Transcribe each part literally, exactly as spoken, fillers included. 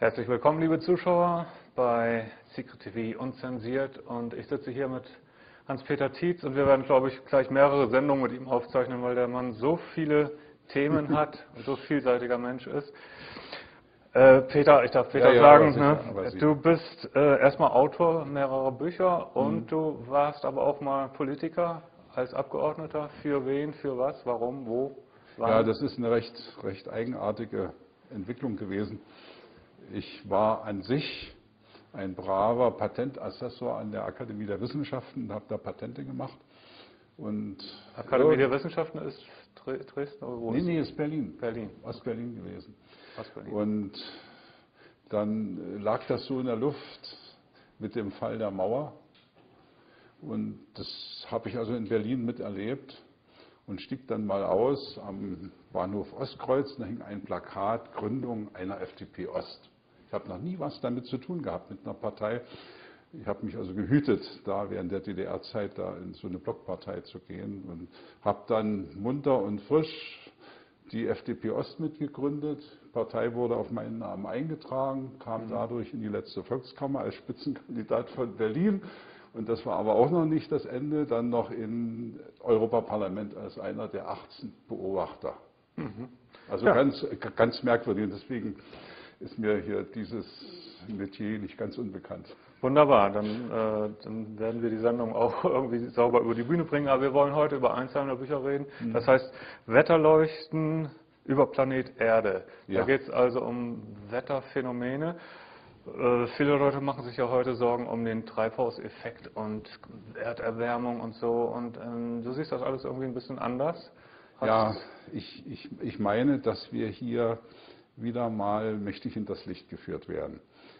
Herzlich willkommen, liebe Zuschauer, bei Secret T V Unzensiert. Und ich sitze hier mit Hans-Peter Tietz und wir werden, glaube ich, gleich mehrere Sendungen mit ihm aufzeichnen, weil der Mann so viele Themen hat und so vielseitiger Mensch ist. Äh, Peter, ich darf Peter ja, ja, sagen, sicher, ne? Du bist äh, erstmal Autor mehrerer Bücher und mhm. du warst aber auch mal Politiker als Abgeordneter. Für wen, für was, warum, wo, wann? Ja, das ist eine recht, recht eigenartige Entwicklung gewesen. Ich war an sich ein braver Patentassessor an der Akademie der Wissenschaften und habe da Patente gemacht. Und Akademie der Wissenschaften ist Dresden oder wo? Nee, nee, ist Berlin. Berlin. Ostberlin gewesen. Ostberlin. Und dann lag das so in der Luft mit dem Fall der Mauer. Und das habe ich also in Berlin miterlebt und stieg dann mal aus am Bahnhof Ostkreuz. Da hing ein Plakat, Gründung einer F D P Ost. Ich habe noch nie was damit zu tun gehabt, mit einer Partei. Ich habe mich also gehütet, da während der D D R-Zeit da in so eine Blockpartei zu gehen und habe dann munter und frisch die F D P Ost mitgegründet. Die Partei wurde auf meinen Namen eingetragen, kam dadurch in die letzte Volkskammer als Spitzenkandidat von Berlin. Und das war aber auch noch nicht das Ende, dann noch im Europaparlament als einer der achtzehn Beobachter. Mhm. Also ja. ganz, ganz merkwürdig und deswegen ist mir hier dieses Metier nicht ganz unbekannt. Wunderbar, dann, äh, dann werden wir die Sendung auch irgendwie sauber über die Bühne bringen, aber wir wollen heute über eins deiner Bücher reden. Mhm. Das heißt Wetterleuchten über Planet Erde. Ja. Da geht es also um Wetterphänomene. Äh, viele Leute machen sich ja heute Sorgen um den Treibhauseffekt und Erderwärmung und so. Und ähm, du siehst das alles irgendwie ein bisschen anders. Hast ja, ich, ich, ich meine, dass wir hier wieder mal mächtig hinters Licht geführt werden.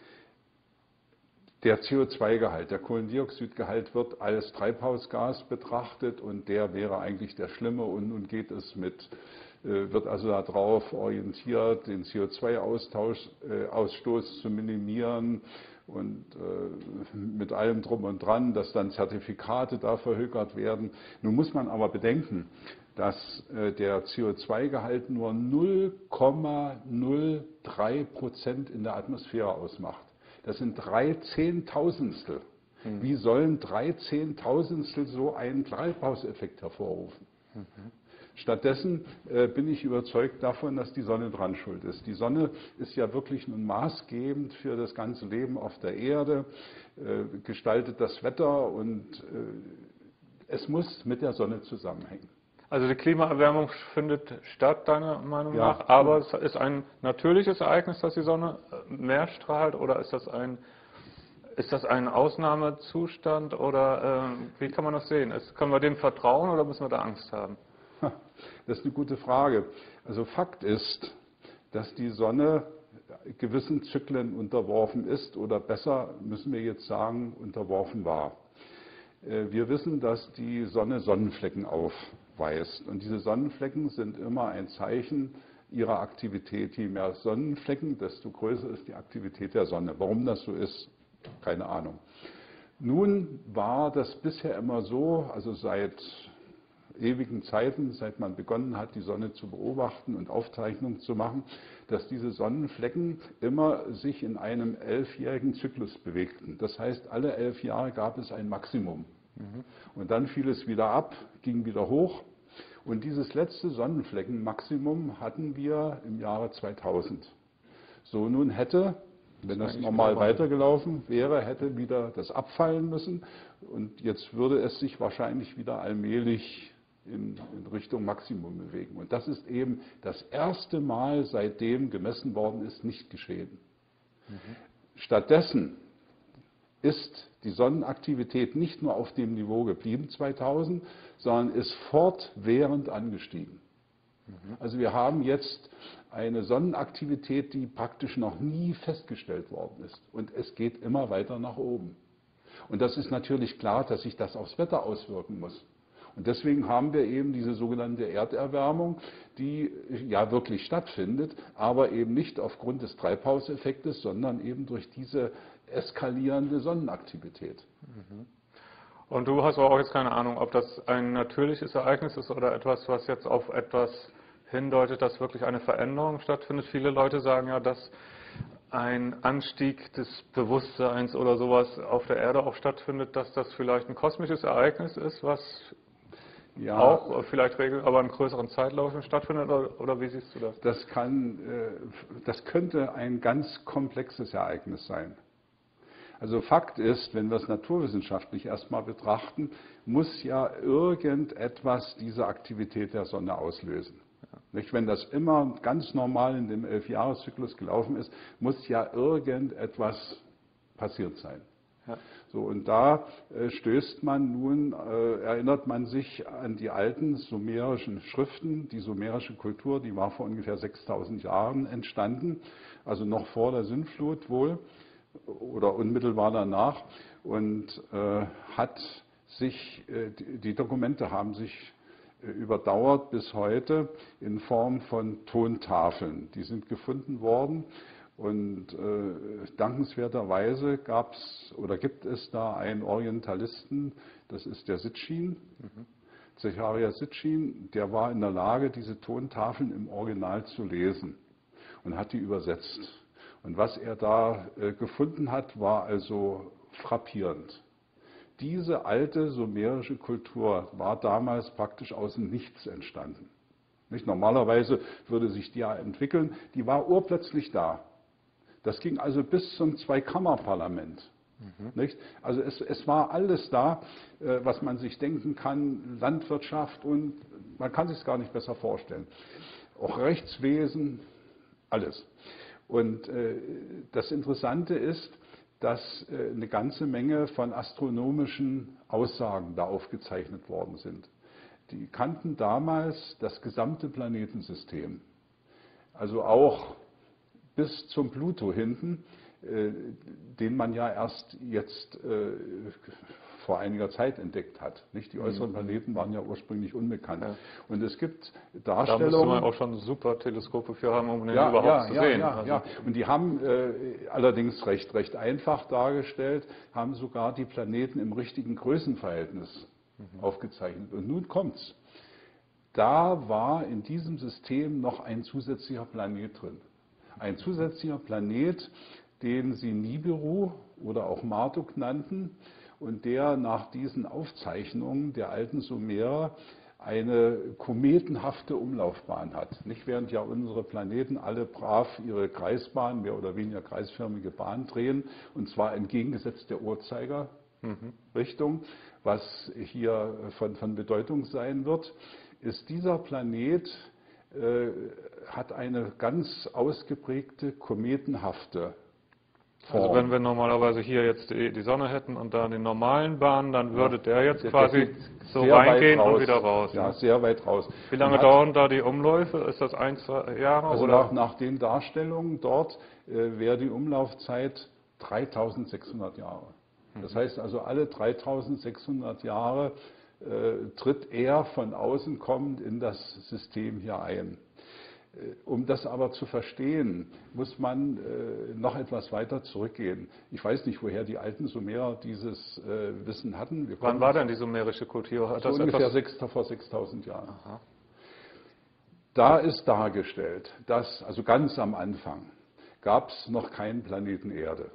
Der C O zwei Gehalt, der Kohlendioxidgehalt wird als Treibhausgas betrachtet und der wäre eigentlich der Schlimme und nun geht es mit, äh, wird also darauf orientiert, den C O zwei Ausstoß äh, zu minimieren und äh, mit allem drum und dran, dass dann Zertifikate da verhökert werden. Nun muss man aber bedenken, dass äh, der C O zwei Gehalt nur null Komma null drei Prozent in der Atmosphäre ausmacht. Das sind drei Zehntausendstel. Mhm. Wie sollen drei Zehntausendstel so einen Treibhauseffekt hervorrufen? Mhm. Stattdessen äh, bin ich überzeugt davon, dass die Sonne dran schuld ist. Die Sonne ist ja wirklich nun maßgebend für das ganze Leben auf der Erde, äh, gestaltet das Wetter und äh, es muss mit der Sonne zusammenhängen. Also die Klimaerwärmung findet statt, deiner Meinung ja. nach, aber es ist ein natürliches Ereignis, dass die Sonne mehr strahlt, oder ist das ein, ist das ein Ausnahmezustand, oder äh, wie kann man das sehen? Ist, können wir dem vertrauen oder müssen wir da Angst haben? Das ist eine gute Frage. Also Fakt ist, dass die Sonne gewissen Zyklen unterworfen ist, oder besser müssen wir jetzt sagen, unterworfen war. Wir wissen, dass die Sonne Sonnenflecken aufweist. Und diese Sonnenflecken sind immer ein Zeichen ihrer Aktivität. Je mehr Sonnenflecken, desto größer ist die Aktivität der Sonne. Warum das so ist, keine Ahnung. Nun war das bisher immer so, also seit ewigen Zeiten, seit man begonnen hat, die Sonne zu beobachten und Aufzeichnungen zu machen, dass diese Sonnenflecken immer sich in einem elfjährigen Zyklus bewegten. Das heißt, alle elf Jahre gab es ein Maximum. Mhm. Und dann fiel es wieder ab, ging wieder hoch. Und dieses letzte Sonnenfleckenmaximum hatten wir im Jahre zweitausend. So, nun hätte, wenn das normal weitergelaufen wäre, hätte wieder das abfallen müssen. Und jetzt würde es sich wahrscheinlich wieder allmählich in, in Richtung Maximum bewegen. Und das ist eben das erste Mal, seitdem gemessen worden ist, nicht geschehen. Mhm. Stattdessen ist die Sonnenaktivität nicht nur auf dem Niveau geblieben zweitausend, sondern ist fortwährend angestiegen. Mhm. Also wir haben jetzt eine Sonnenaktivität, die praktisch noch nie festgestellt worden ist. Und es geht immer weiter nach oben. Und das ist natürlich klar, dass sich das aufs Wetter auswirken muss. Und deswegen haben wir eben diese sogenannte Erderwärmung, die ja wirklich stattfindet, aber eben nicht aufgrund des Treibhauseffektes, sondern eben durch diese eskalierende Sonnenaktivität. Und du hast auch jetzt keine Ahnung, ob das ein natürliches Ereignis ist oder etwas, was jetzt auf etwas hindeutet, dass wirklich eine Veränderung stattfindet. Viele Leute sagen ja, dass ein Anstieg des Bewusstseins oder sowas auf der Erde auch stattfindet, dass das vielleicht ein kosmisches Ereignis ist, was ja auch vielleicht regel, aber in größeren Zeitläufen stattfindet, oder, oder wie siehst du das? Das kann, das könnte ein ganz komplexes Ereignis sein. Also Fakt ist, wenn wir es naturwissenschaftlich erstmal betrachten, muss ja irgendetwas diese Aktivität der Sonne auslösen. Nicht? Wenn das immer ganz normal in dem Elfjahreszyklus gelaufen ist, muss ja irgendetwas passiert sein. Ja. So, und da äh, stößt man nun, äh, erinnert man sich an die alten sumerischen Schriften. Die sumerische Kultur, die war vor ungefähr sechstausend Jahren entstanden, also noch vor der Sintflut wohl oder unmittelbar danach, und äh, hat sich, äh, die, die Dokumente haben sich überdauert bis heute in Form von Tontafeln. Die sind gefunden worden und äh, dankenswerterweise gab es oder gibt es da einen Orientalisten, das ist der Sitchin, mhm. Zecharia Sitchin, der war in der Lage, diese Tontafeln im Original zu lesen und hat die übersetzt. Und was er da äh, gefunden hat, war also frappierend. Diese alte sumerische Kultur war damals praktisch aus dem Nichts entstanden. Nicht? Normalerweise würde sich die ja entwickeln, die war urplötzlich da. Das ging also bis zum Zweikammerparlament. Mhm. Nicht? Also es, es war alles da, äh, was man sich denken kann, Landwirtschaft, und man kann sich es gar nicht besser vorstellen. Auch Rechtswesen, alles. Und äh, das Interessante ist, dass eine ganze Menge von astronomischen Aussagen da aufgezeichnet worden sind. Die kannten damals das gesamte Planetensystem, also auch bis zum Pluto hinten, äh, den man ja erst jetzt äh, vor einiger Zeit entdeckt hat. Nicht? Die äußeren Planeten waren ja ursprünglich unbekannt. Ja. Und es gibt Darstellungen... Da müsste man auch schon super Teleskope für haben, um den ja, überhaupt ja, zu ja, sehen. Ja, also. ja. Und die haben äh, allerdings recht, recht einfach dargestellt, haben sogar die Planeten im richtigen Größenverhältnis mhm. aufgezeichnet. Und nun kommt's. Da war in diesem System noch ein zusätzlicher Planet drin. Ein zusätzlicher Planet, den sie Nibiru oder auch Marduk nannten, und der nach diesen Aufzeichnungen der alten Sumerer eine kometenhafte Umlaufbahn hat. Nicht, während ja unsere Planeten alle brav ihre Kreisbahn, mehr oder weniger kreisförmige Bahn drehen, und zwar entgegengesetzt der Uhrzeigerrichtung, mhm. was hier von, von Bedeutung sein wird, ist dieser Planet, äh, hat eine ganz ausgeprägte kometenhafte Form. Also wenn wir normalerweise hier jetzt die, die Sonne hätten und da den normalen Bahnen, dann würde ja, der jetzt der, quasi der so reingehen und wieder raus. Ja, ne? Sehr weit raus. Wie lange dauern da die Umläufe? Ist das ein, zwei Jahre? Also oder? Nach, nach den Darstellungen dort äh, wäre die Umlaufzeit dreitausendsechshundert Jahre. Das heißt also, alle dreitausendsechshundert Jahre äh, tritt er von außen kommend in das System hier ein. Um das aber zu verstehen, muss man äh, noch etwas weiter zurückgehen. Ich weiß nicht, woher die alten Sumerer dieses äh, Wissen hatten. Wir Wann war denn die sumerische Kultur? Hat so das ungefähr sechs, vor sechstausend Jahren. Aha. Da ist dargestellt, dass, also ganz am Anfang, gab es noch keinen Planeten Erde.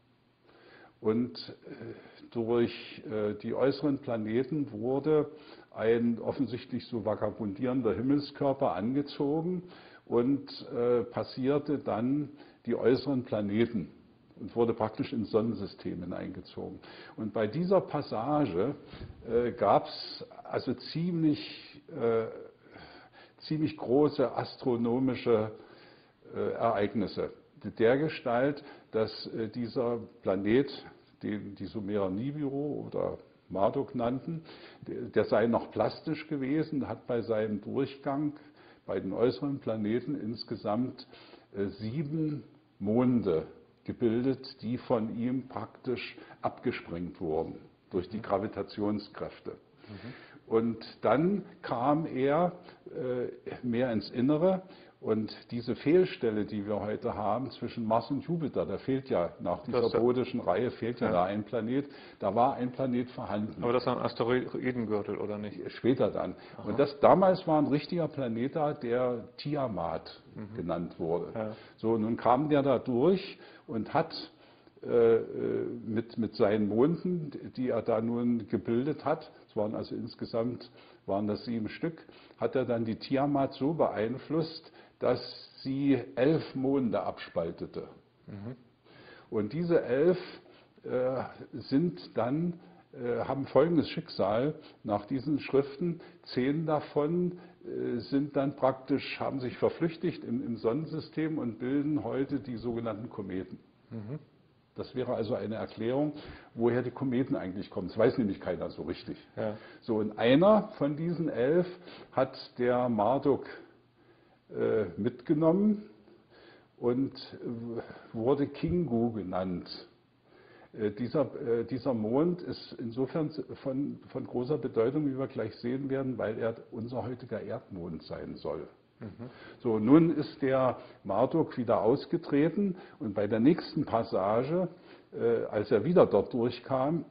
Und äh, durch äh, die äußeren Planeten wurde ein offensichtlich so vagabundierender Himmelskörper angezogen und äh, passierte dann die äußeren Planeten und wurde praktisch ins Sonnensystem hineingezogen. Und bei dieser Passage äh, gab es also ziemlich, äh, ziemlich große astronomische äh, Ereignisse. Dergestalt, dass äh, dieser Planet, den die Sumerer Nibiru oder Marduk nannten, der sei noch plastisch gewesen, hat bei seinem Durchgang bei den äußeren Planeten insgesamt äh, sieben Monde gebildet, die von ihm praktisch abgesprengt wurden durch die Gravitationskräfte. Mhm. Und dann kam er äh, mehr ins Innere Und diese Fehlstelle, die wir heute haben zwischen Mars und Jupiter, da fehlt ja nach dieser Das- bodischen Reihe fehlt ja, Ja. da ein Planet. Da war ein Planet vorhanden. Aber das ist ein Asteroidengürtel, oder nicht? Später dann. Aha. Und das damals war ein richtiger Planet da, der Tiamat Mhm. genannt wurde. Ja. So, nun kam der da durch und hat äh, mit, mit seinen Monden, die er da nun gebildet hat, es waren also insgesamt waren das sieben Stück, hat er dann die Tiamat so beeinflusst, dass sie elf Monde abspaltete. Mhm. Und diese elf äh, sind dann, äh, haben folgendes Schicksal nach diesen Schriften. Zehn davon äh, sind dann praktisch, haben sich verflüchtigt im, im Sonnensystem und bilden heute die sogenannten Kometen. Mhm. Das wäre also eine Erklärung, woher die Kometen eigentlich kommen. Das weiß nämlich keiner so richtig. Ja. So, und einer von diesen elf hat der Marduk äh, mitgenommen und äh, wurde Kingu genannt. Äh, dieser, äh, dieser Mond ist insofern von, von großer Bedeutung, wie wir gleich sehen werden, weil er unser heutiger Erdmond sein soll. Mhm. So, nun ist der Marduk wieder ausgetreten und bei der nächsten Passage, äh, als er wieder dort durchkam,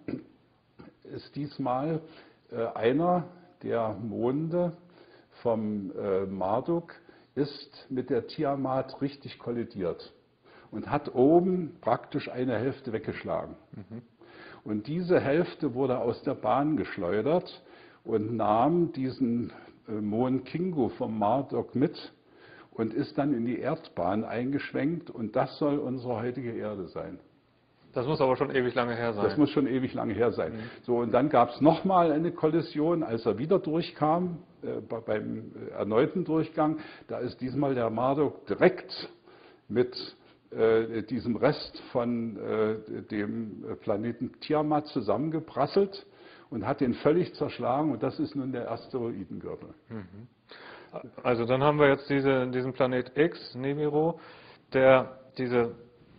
ist diesmal äh, einer der Monde vom äh, Marduk ist mit der Tiamat richtig kollidiert und hat oben praktisch eine Hälfte weggeschlagen. Mhm. Und diese Hälfte wurde aus der Bahn geschleudert und nahm diesen äh, Mond Kingu vom Marduk mit und ist dann in die Erdbahn eingeschwenkt und das soll unsere heutige Erde sein. Das muss aber schon ewig lange her sein. Das muss schon ewig lange her sein. Mhm. So, und dann gab es nochmal eine Kollision, als er wieder durchkam, äh, bei, beim erneuten Durchgang. Da ist diesmal der Marduk direkt mit äh, diesem Rest von äh, dem Planeten Tiamat zusammengeprasselt und hat den völlig zerschlagen. Und das ist nun der Asteroidengürtel. Mhm. Also dann haben wir jetzt diese, diesen Planet X, Nibiru, der diese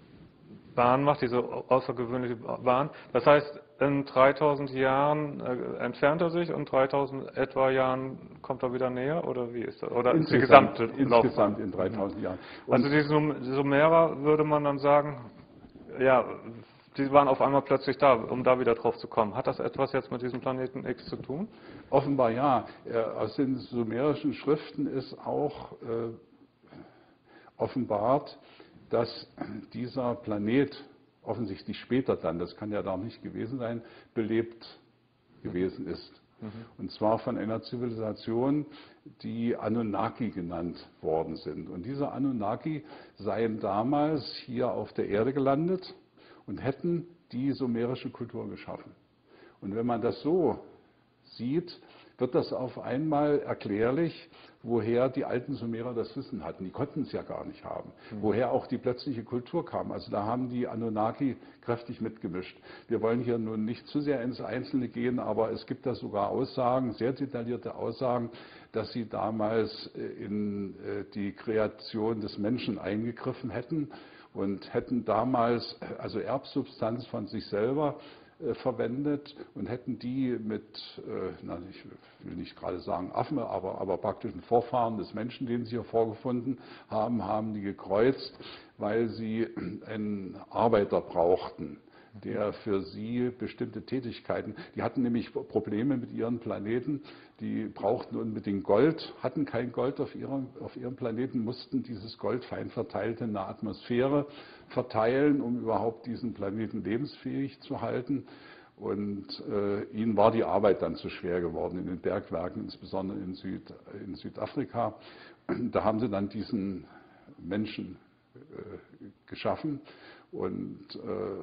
Bahn macht, diese außergewöhnliche Bahn. Das heißt, in dreitausend Jahren äh, entfernt er sich und dreitausend etwa Jahren kommt er wieder näher, oder wie ist das? Oder ist die Insgesamt, gesamte insgesamt Laufbahn? in dreitausend Jahren. Und Also die Sum- Sumerer würde man dann sagen, ja, die waren auf einmal plötzlich da, um da wieder drauf zu kommen. Hat das etwas jetzt mit diesem Planeten X zu tun? offenbar ja. Äh, Aus den sumerischen Schriften ist auch äh, offenbart, dass dieser Planet offensichtlich später dann, das kann ja da nicht gewesen sein, belebt gewesen ist. Mhm. Und zwar von einer Zivilisation, die Anunnaki genannt worden sind. Und diese Anunnaki seien damals hier auf der Erde gelandet und hätten die sumerische Kultur geschaffen. Und wenn man das so sieht, wird das auf einmal erklärlich, woher die alten Sumerer das Wissen hatten. Die konnten es ja gar nicht haben. Mhm. Woher auch die plötzliche Kultur kam. Also da haben die Anunnaki kräftig mitgemischt. Wir wollen hier nun nicht zu sehr ins Einzelne gehen, aber es gibt da sogar Aussagen, sehr detaillierte Aussagen, dass sie damals in die Kreation des Menschen eingegriffen hätten und hätten damals also Erbsubstanz von sich selber verwendet und hätten die mit, äh, na, ich will nicht gerade sagen Affen, aber, aber praktischen Vorfahren des Menschen, den sie hier vorgefunden haben, haben die gekreuzt, weil sie einen Arbeiter brauchten, der für sie bestimmte Tätigkeiten, die hatten nämlich Probleme mit ihren Planeten, die brauchten unbedingt Gold, hatten kein Gold auf ihrem, auf ihrem Planeten, mussten dieses Gold fein verteilt in der Atmosphäre verteilen, um überhaupt diesen Planeten lebensfähig zu halten. Und äh, ihnen war die Arbeit dann zu schwer geworden in den Bergwerken, insbesondere in, Süd, in Südafrika. Da haben sie dann diesen Menschen äh, geschaffen und äh,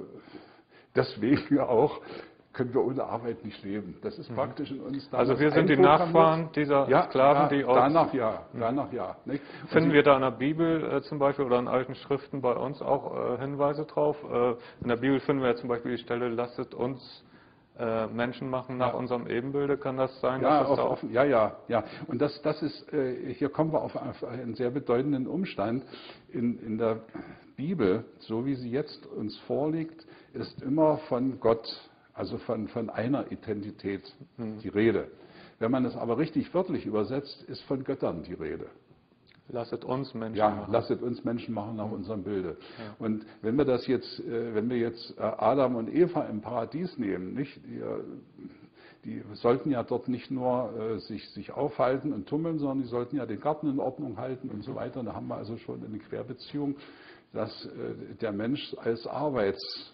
deswegen auch können wir ohne Arbeit nicht leben. Das ist praktisch in uns. Also wir sind die Nachfahren dieser ja, Sklaven, ja, die aus... danach ja, danach ja. Nicht? Finden wir da in der Bibel äh, zum Beispiel oder in alten Schriften bei uns auch äh, Hinweise drauf? Äh, in der Bibel finden wir ja zum Beispiel die Stelle, lasset uns äh, Menschen machen nach Ja. unserem Ebenbilde. Kann das sein? Ja, dass das auf, da auch auf, ja, ja, ja. Und das, das ist, äh, hier kommen wir auf, auf einen sehr bedeutenden Umstand. In, in der Bibel, so wie sie jetzt uns vorliegt, ist immer von Gott, also von, von einer Identität die Rede. Wenn man es aber richtig wörtlich übersetzt, ist von Göttern die Rede. Lasset uns Menschen ja, machen. lasset uns Menschen machen nach unserem Bilde. Ja. Und wenn wir das jetzt, wenn wir jetzt Adam und Eva im Paradies nehmen, nicht, die, die sollten ja dort nicht nur äh, sich, sich aufhalten und tummeln, sondern die sollten ja den Garten in Ordnung halten und so weiter. Da haben wir also schon eine Querbeziehung, dass äh, der Mensch als Arbeitstier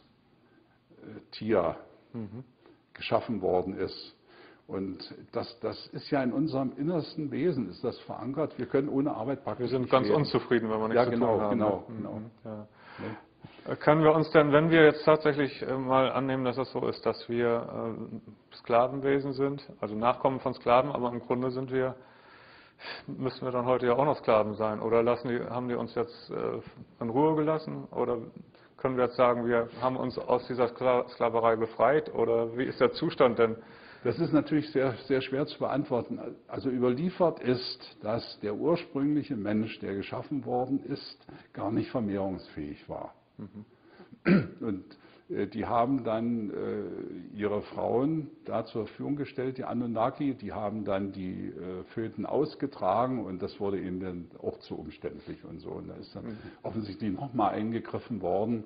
mhm. geschaffen worden ist. Und das, das ist ja in unserem innersten Wesen, ist das verankert. Wir können ohne Arbeit praktisch Wir sind nicht ganz leben. unzufrieden, wenn wir nichts ja, zu genau, tun haben. Genau, ne? genau, mhm, ja. ja. Können wir uns denn, wenn wir jetzt tatsächlich mal annehmen, dass es so ist, dass wir äh, Sklavenwesen sind, also Nachkommen von Sklaven, aber im Grunde sind wir, müssen wir dann heute ja auch noch Sklaven sein? Oder lassen die, haben die uns jetzt äh, in Ruhe gelassen? Oder können wir jetzt sagen, wir haben uns aus dieser Sklaverei befreit? Oder wie ist der Zustand denn? Das ist natürlich sehr, sehr schwer zu beantworten. Also überliefert ist, dass der ursprüngliche Mensch, der geschaffen worden ist, gar nicht vermehrungsfähig war. Mhm. Und äh, die haben dann äh, ihre Frauen da zur Verfügung gestellt, die Anunnaki, die haben dann die äh, Föten ausgetragen und das wurde ihnen dann auch zu umständlich und so. Und da ist dann mhm. offensichtlich nochmal eingegriffen worden.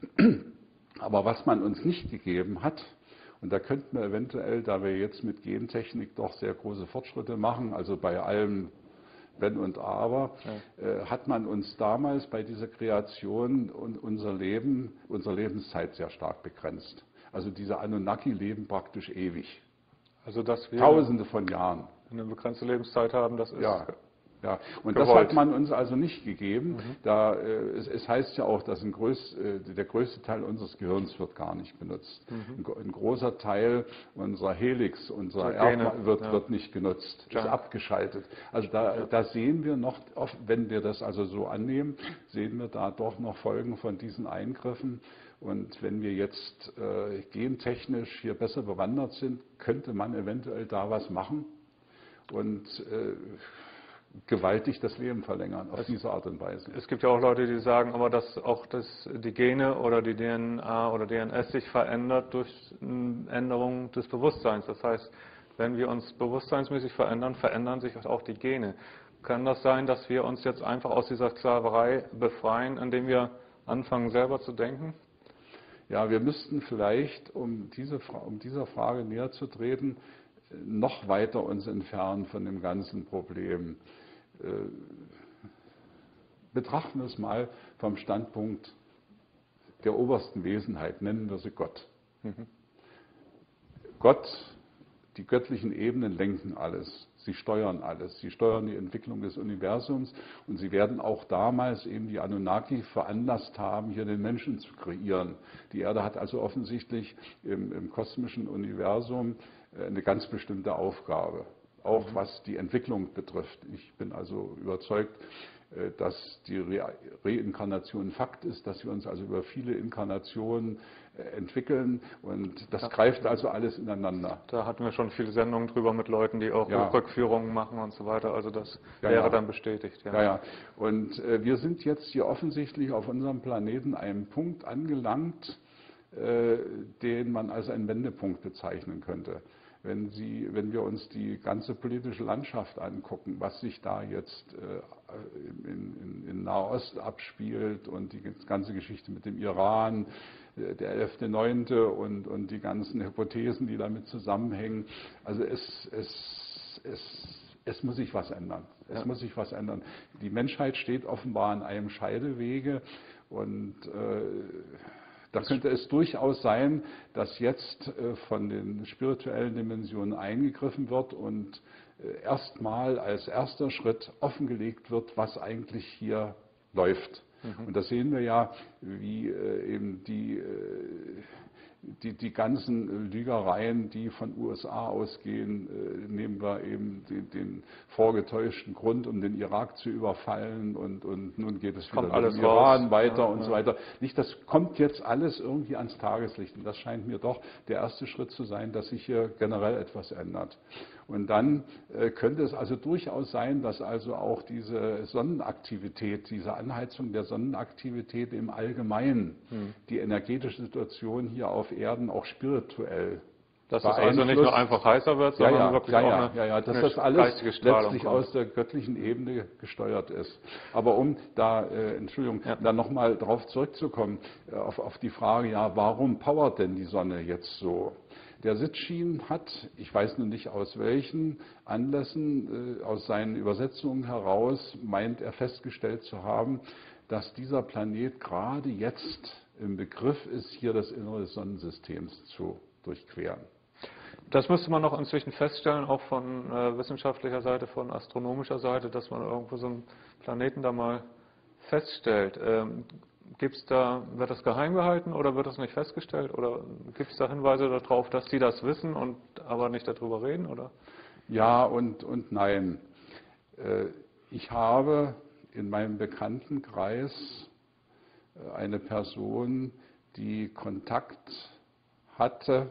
Aber was man uns nicht gegeben hat, und da könnten wir eventuell, da wir jetzt mit Gentechnik doch sehr große Fortschritte machen, also bei allem Wenn und Aber, ja. äh, hat man uns damals bei dieser Kreation und unser Leben, unsere Lebenszeit sehr stark begrenzt. Also diese Anunnaki leben praktisch ewig. Also dass wir Tausende von Jahren. Eine begrenzte Lebenszeit haben, das ist ja. Ja, und gewollt. Das hat man uns also nicht gegeben. Mhm. Da, äh, es, es heißt ja auch, dass ein größ, äh, der größte Teil unseres Gehirns wird gar nicht benutzt. Mhm. Ein, ein großer Teil unserer Helix, unserer Erbma wird, ja. wird nicht genutzt, ja. ist abgeschaltet. Also da, ja. da sehen wir noch, wenn wir das also so annehmen, sehen wir da doch noch Folgen von diesen Eingriffen. Und wenn wir jetzt äh, gentechnisch hier besser bewandert sind, könnte man eventuell da was machen. Und äh, gewaltig das Leben verlängern, auf es, diese Art und Weise. Es gibt ja auch Leute, die sagen, aber dass auch das, die Gene oder die D N A oder D N S sich verändert durch Änderung des Bewusstseins. Das heißt, wenn wir uns bewusstseinsmäßig verändern, verändern sich auch die Gene. Kann das sein, dass wir uns jetzt einfach aus dieser Sklaverei befreien, indem wir anfangen, selber zu denken? Ja, wir müssten vielleicht, um, diese, um dieser Frage näher zu treten, noch weiter uns entfernen von dem ganzen Problem. Betrachten wir es mal vom Standpunkt der obersten Wesenheit, nennen wir sie Gott. Mhm. Gott, die göttlichen Ebenen lenken alles, sie steuern alles, sie steuern die Entwicklung des Universums und sie werden auch damals eben die Anunnaki veranlasst haben, hier den Menschen zu kreieren. Die Erde hat also offensichtlich im, im kosmischen Universum eine ganz bestimmte Aufgabe, auch was die Entwicklung betrifft. Ich bin also überzeugt, dass die Re Reinkarnation ein Fakt ist, dass wir uns also über viele Inkarnationen entwickeln und das ja. greift also alles ineinander. Da hatten wir schon viele Sendungen drüber mit Leuten, die auch ja. Rückführungen machen und so weiter, also das ja, wäre ja. dann bestätigt. Ja. Ja, ja. Und äh, wir sind jetzt hier offensichtlich auf unserem Planeten einem Punkt angelangt, äh, den man als einen Wendepunkt bezeichnen könnte. Wenn, Sie, wenn wir uns die ganze politische Landschaft angucken, was sich da jetzt äh, in, in, in Nahost abspielt und die ganze Geschichte mit dem Iran, der elfte neunte und, und die ganzen Hypothesen, die damit zusammenhängen. Also es, es, es, es muss sich was ändern. Es ja. muss sich was ändern. Die Menschheit steht offenbar an einem Scheidewege und äh, da könnte es durchaus sein, dass jetzt von den spirituellen Dimensionen eingegriffen wird und erstmal als erster Schritt offengelegt wird, was eigentlich hier läuft. Mhm. Und das sehen wir ja, wie eben die, die, die ganzen Lügereien, die von U S A ausgehen, nehmen wir eben den, den vorgetäuschten Grund, um den Irak zu überfallen und, und nun geht es wieder mit dem Iran weiter ja, und ja. so weiter. Nicht, das kommt jetzt alles irgendwie ans Tageslicht und das scheint mir doch der erste Schritt zu sein, dass sich hier generell etwas ändert. Und dann äh, könnte es also durchaus sein, dass also auch diese Sonnenaktivität, diese Anheizung der Sonnenaktivität im Allgemeinen hm. die energetische Situation hier auf Erden auch spirituell Dass es also nicht nur einfach heißer wird, sondern ja, ja, wirklich ja, auch ja, eine, ja, ja, dass eine das alles letztlich kommt. aus der göttlichen Ebene gesteuert ist. Aber um da, äh, Entschuldigung, ja. dann nochmal darauf zurückzukommen, äh, auf, auf die Frage, ja, warum powert denn die Sonne jetzt so? Der Sitchin hat, ich weiß nun nicht aus welchen Anlässen, äh, aus seinen Übersetzungen heraus, meint er festgestellt zu haben, dass dieser Planet gerade jetzt im Begriff ist, hier das Innere des Sonnensystems zu durchqueren. Das müsste man noch inzwischen feststellen, auch von äh, wissenschaftlicher Seite, von astronomischer Seite, dass man irgendwo so einen Planeten da mal feststellt. Ähm, gibt's da, wird das geheim gehalten oder wird das nicht festgestellt? Oder gibt es da Hinweise darauf, dass die das wissen und aber nicht darüber reden? Oder? Ja und, und nein. Äh, ich habe in meinem Bekanntenkreis äh, eine Person, die Kontakt hatte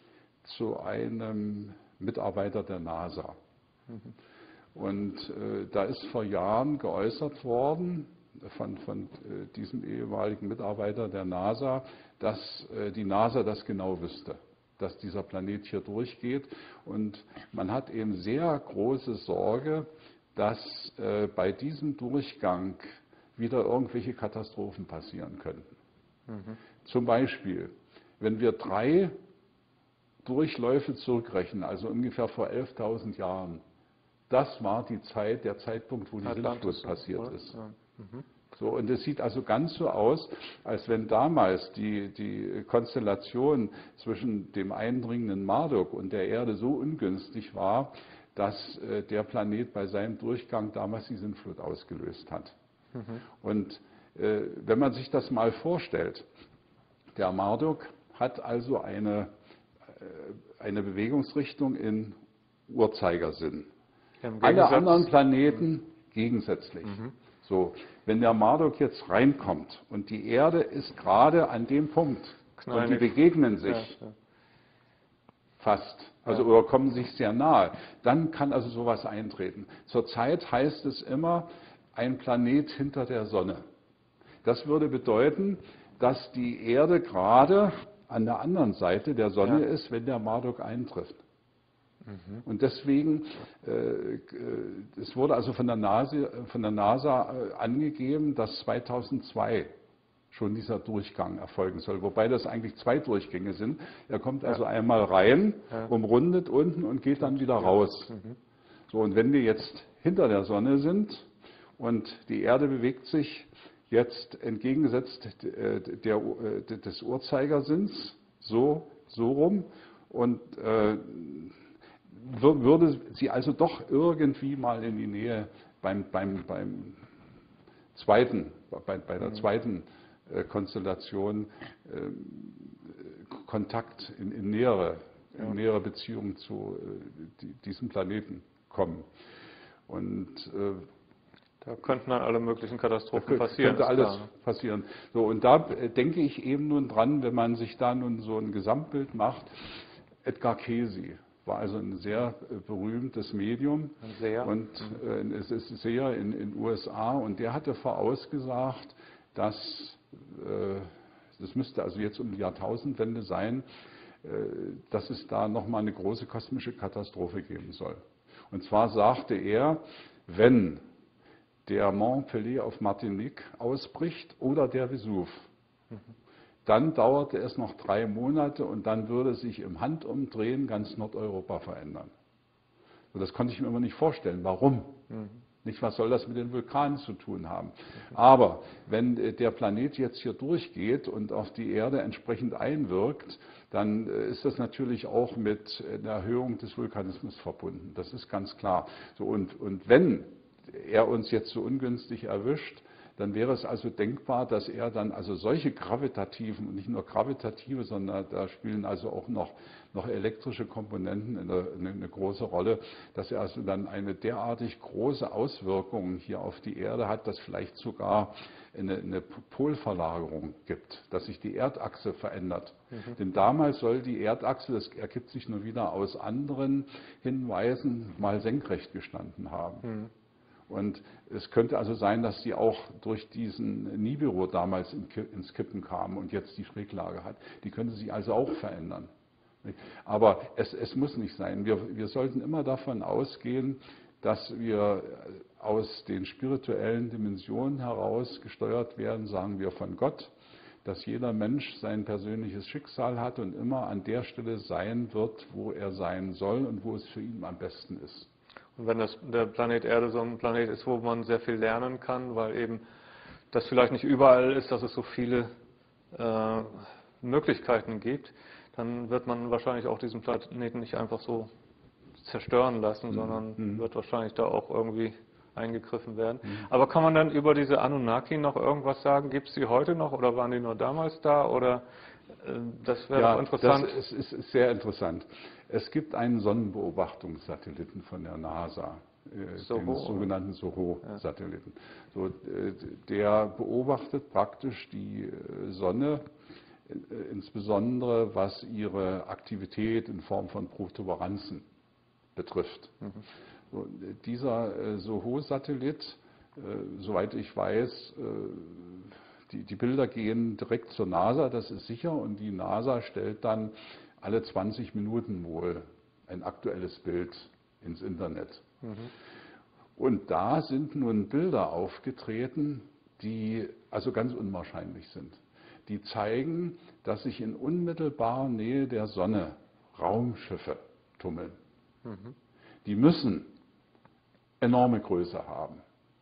zu einem Mitarbeiter der NASA. Mhm. Und äh, da ist vor Jahren geäußert worden von, von äh, diesem ehemaligen Mitarbeiter der NASA, dass äh, die NASA das genau wüsste, dass dieser Planet hier durchgeht. Und man hat eben sehr große Sorge, dass äh, bei diesem Durchgang wieder irgendwelche Katastrophen passieren könnten. Mhm. Zum Beispiel, wenn wir drei Durchläufe zurückrechnen, also ungefähr vor elftausend Jahren. Das war die Zeit, der Zeitpunkt, wo die Sintflut passiert oder? ist. Ja. Mhm. So, und es sieht also ganz so aus, als wenn damals die, die Konstellation zwischen dem eindringenden Marduk und der Erde so ungünstig war, dass äh, der Planet bei seinem Durchgang damals die Sintflut ausgelöst hat. Mhm. Und äh, wenn man sich das mal vorstellt, der Marduk hat also eine eine Bewegungsrichtung in Uhrzeigersinn. Ja, alle anderen Planeten gegensätzlich. Mhm. So, wenn der Marduk jetzt reinkommt und die Erde ist gerade an dem Punkt Knallig. und die begegnen sich ja, ja. fast, also ja. oder kommen sich sehr nahe, dann kann also sowas eintreten. Zurzeit heißt es immer, ein Planet hinter der Sonne. Das würde bedeuten, dass die Erde gerade an der anderen Seite der Sonne ja. ist, wenn der Marduk eintrifft. Mhm. Und deswegen, äh, es wurde also von der NASA, von der NASA äh, angegeben, dass zweitausendzwei schon dieser Durchgang erfolgen soll, wobei das eigentlich zwei Durchgänge sind. Er kommt also ja. einmal rein, ja. umrundet unten und geht dann wieder raus. Mhm. So, und wenn wir jetzt hinter der Sonne sind und die Erde bewegt sich jetzt entgegengesetzt der, der, des Uhrzeigersinns, so, so rum, und äh, würde sie also doch irgendwie mal in die Nähe beim, beim, beim zweiten, bei, bei der zweiten äh, Konstellation äh, Kontakt in, in, nähere, in nähere Beziehung zu äh, die, diesem Planeten kommen. Und äh, da könnten dann alle möglichen Katastrophen passieren. Könnte alles klar. passieren. So, und da denke ich eben nun dran, wenn man sich da nun so ein Gesamtbild macht. Edgar Cayce war also ein sehr berühmtes Medium. Sehr. Und äh, es ist sehr in den U S A. Und der hatte vorausgesagt, dass, äh, das müsste also jetzt um die Jahrtausendwende sein, äh, dass es da nochmal eine große kosmische Katastrophe geben soll. Und zwar sagte er, wenn der Mont Pelée auf Martinique ausbricht oder der Vesuv, mhm. dann dauerte es noch drei Monate und dann würde sich im Handumdrehen ganz Nordeuropa verändern. Und das konnte ich mir immer nicht vorstellen. Warum? Mhm. Nicht, was soll das mit den Vulkanen zu tun haben? Mhm. Aber wenn der Planet jetzt hier durchgeht und auf die Erde entsprechend einwirkt, dann ist das natürlich auch mit einer Erhöhung des Vulkanismus verbunden. Das ist ganz klar. So, und, und wenn er uns jetzt so ungünstig erwischt, dann wäre es also denkbar, dass er dann also solche gravitativen, und nicht nur gravitative, sondern da spielen also auch noch, noch elektrische Komponenten eine, eine, eine große Rolle, dass er also dann eine derartig große Auswirkung hier auf die Erde hat, dass vielleicht sogar eine, eine Polverlagerung gibt, dass sich die Erdachse verändert. Mhm. Denn damals soll die Erdachse, das ergibt sich nur wieder aus anderen Hinweisen, mal senkrecht gestanden haben. Mhm. Und es könnte also sein, dass sie auch durch diesen Nibiru damals ins Kippen kam und jetzt die Schräglage hat. Die könnte sich also auch verändern. Aber es, es muss nicht sein. Wir, wir sollten immer davon ausgehen, dass wir aus den spirituellen Dimensionen heraus gesteuert werden, sagen wir von Gott, dass jeder Mensch sein persönliches Schicksal hat und immer an der Stelle sein wird, wo er sein soll und wo es für ihn am besten ist. Und wenn das, der Planet Erde so ein Planet ist, wo man sehr viel lernen kann, weil eben das vielleicht nicht überall ist, dass es so viele äh, Möglichkeiten gibt, dann wird man wahrscheinlich auch diesen Planeten nicht einfach so zerstören lassen, mhm. sondern mhm. wird wahrscheinlich da auch irgendwie eingegriffen werden. Mhm. Aber kann man dann über diese Anunnaki noch irgendwas sagen? Gibt es die heute noch oder waren die nur damals da? Oder äh, das wäre ja, doch interessant. Das ist, ist sehr interessant. Es gibt einen Sonnenbeobachtungssatelliten von der NASA, äh, Soho, den sogenannten Soho-Satelliten. So, äh, der beobachtet praktisch die äh, Sonne, äh, insbesondere was ihre Aktivität in Form von Protuberanzen betrifft. Mhm. So, dieser äh, Soho-Satellit, äh, soweit ich weiß, äh, die, die Bilder gehen direkt zur NASA, das ist sicher, und die NASA stellt dann alle zwanzig Minuten wohl ein aktuelles Bild ins Internet. Mhm. Und da sind nun Bilder aufgetreten, die also ganz unwahrscheinlich sind. Die zeigen, dass sich in unmittelbarer Nähe der Sonne Raumschiffe tummeln. Mhm. Die müssen enorme Größe haben.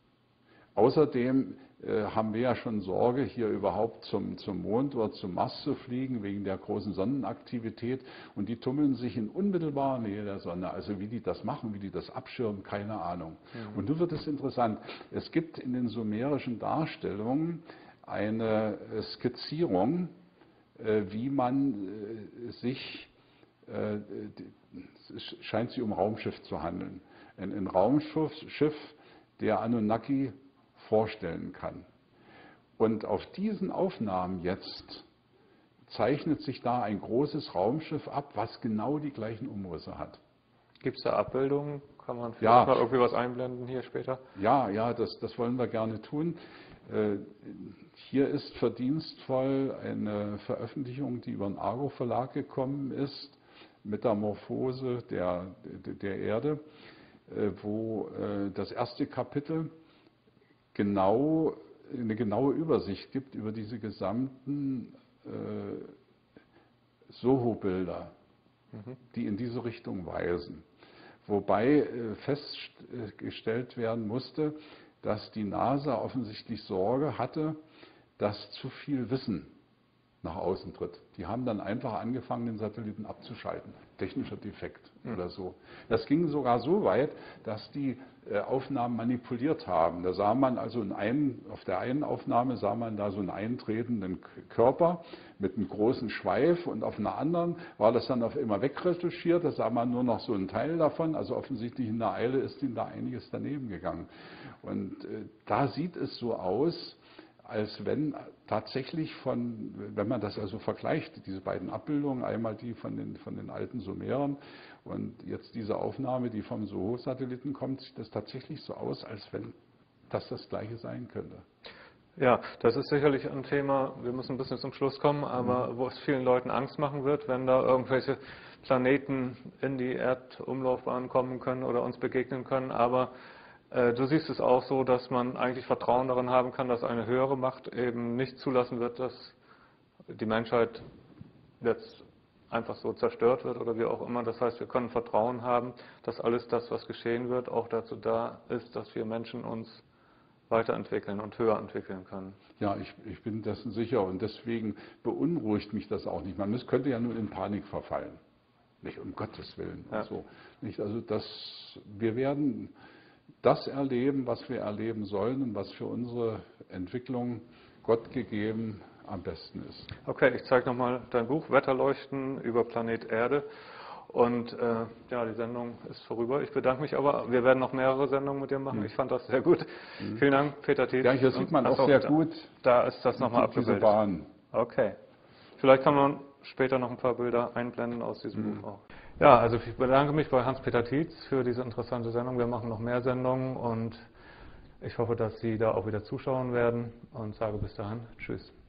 Außerdem äh, haben wir ja schon Sorge, hier überhaupt zum, zum Mond oder zum Mars zu fliegen, wegen der großen Sonnenaktivität. Und die tummeln sich in unmittelbarer Nähe der Sonne. Also wie die das machen, wie die das abschirmen, keine Ahnung. Mhm. Und nun wird es interessant. Es gibt in den sumerischen Darstellungen eine Skizzierung, äh, wie man äh, sich, äh, es scheint sich um Raumschiff zu handeln, ein, ein Raumschiff, Schiff, der Anunnaki vorstellen kann. Und auf diesen Aufnahmen jetzt zeichnet sich da ein großes Raumschiff ab, was genau die gleichen Umrisse hat. Gibt es da Abbildungen? Kann man vielleicht ja, mal irgendwie was einblenden hier später? Ja, ja, das, das wollen wir gerne tun. Äh, hier ist verdienstvoll eine Veröffentlichung, die über den Argo Verlag gekommen ist, Metamorphose der, der, der Erde, äh, wo äh, das erste Kapitel genau, eine genaue Übersicht gibt über diese gesamten äh, Soho-Bilder, mhm. die in diese Richtung weisen. Wobei äh, festgestellt werden musste, dass die NASA offensichtlich Sorge hatte, dass zu viel Wissen nach außen tritt. Die haben dann einfach angefangen, den Satelliten abzuschalten. Technischer Defekt mhm. oder so. Das ging sogar so weit, dass die äh, Aufnahmen manipuliert haben. Da sah man also in einem, auf der einen Aufnahme sah man da so einen eintretenden Körper mit einem großen Schweif und auf einer anderen war das dann auf immer wegretuschiert. Da sah man nur noch so einen Teil davon. Also offensichtlich in der Eile ist ihnen da einiges daneben gegangen. Und äh, da sieht es so aus, als wenn tatsächlich von, wenn man das also vergleicht, diese beiden Abbildungen, einmal die von den, von den alten Sumerern und jetzt diese Aufnahme, die vom Soho-Satelliten kommt, sieht das tatsächlich so aus, als wenn das das Gleiche sein könnte. Ja, das ist sicherlich ein Thema, wir müssen ein bisschen zum Schluss kommen, aber mhm. wo es vielen Leuten Angst machen wird, wenn da irgendwelche Planeten in die Erdumlaufbahn kommen können oder uns begegnen können, aber du siehst es auch so, dass man eigentlich Vertrauen darin haben kann, dass eine höhere Macht eben nicht zulassen wird, dass die Menschheit jetzt einfach so zerstört wird oder wie auch immer. Das heißt, wir können Vertrauen haben, dass alles das, was geschehen wird, auch dazu da ist, dass wir Menschen uns weiterentwickeln und höher entwickeln können. Ja, ich, ich bin dessen sicher und deswegen beunruhigt mich das auch nicht. Man könnte ja nur in Panik verfallen. Nicht um Gottes Willen. Ja. Und so. Nicht, also das, wir werden das erleben, was wir erleben sollen und was für unsere Entwicklung Gott gegeben am besten ist. Okay, ich zeige nochmal dein Buch Wetterleuchten über Planet Erde. Und äh, ja, die Sendung ist vorüber. Ich bedanke mich aber, wir werden noch mehrere Sendungen mit dir machen. Mhm. Ich fand das sehr gut. Mhm. Vielen Dank, Peter Tietz. Ja, hier sieht man auch sehr gut. Da ist das nochmal abgebildet. Diese Bahn. Okay. Vielleicht kann man später noch ein paar Bilder einblenden aus diesem mhm. Buch auch. Ja, also ich bedanke mich bei Hans-Peter Tietz für diese interessante Sendung. Wir machen noch mehr Sendungen und ich hoffe, dass Sie da auch wieder zuschauen werden und sage bis dahin Tschüss.